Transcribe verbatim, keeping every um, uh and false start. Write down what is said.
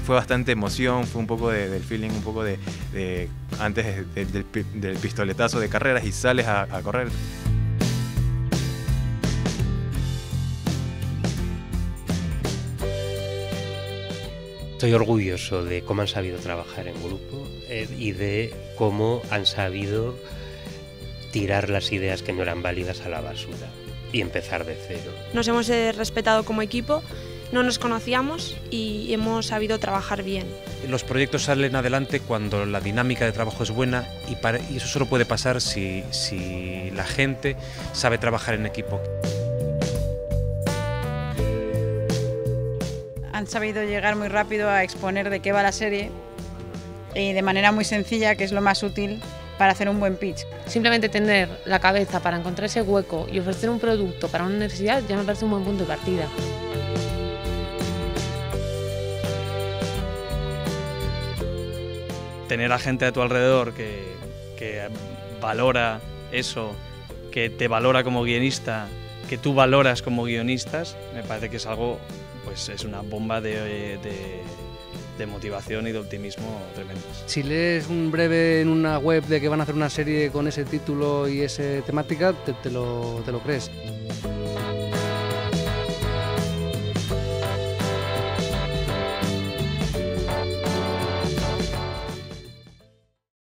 fue bastante emoción, fue un poco de, del feeling, un poco de, de antes de, de, del, del pistoletazo de carreras y sales a, a correr. Estoy orgulloso de cómo han sabido trabajar en grupo eh, y de cómo han sabido tirar las ideas que no eran válidas a la basura y empezar de cero. Nos hemos eh, respetado como equipo, no nos conocíamos y hemos sabido trabajar bien. Los proyectos salen adelante cuando la dinámica de trabajo es buena y, para, y eso solo puede pasar si, si la gente sabe trabajar en equipo. Han sabido llegar muy rápido a exponer de qué va la serie y de manera muy sencilla, que es lo más útil para hacer un buen pitch. Simplemente tener la cabeza para encontrar ese hueco y ofrecer un producto para una necesidad ya me parece un buen punto de partida. Tener a gente a tu alrededor que, que valora eso, que te valora como guionista, que tú valoras como guionistas, me parece que es algo, pues es una bomba de, de, de motivación y de optimismo tremendas. Si lees un breve en una web de que van a hacer una serie con ese título y esa temática, te, te, lo, te lo crees.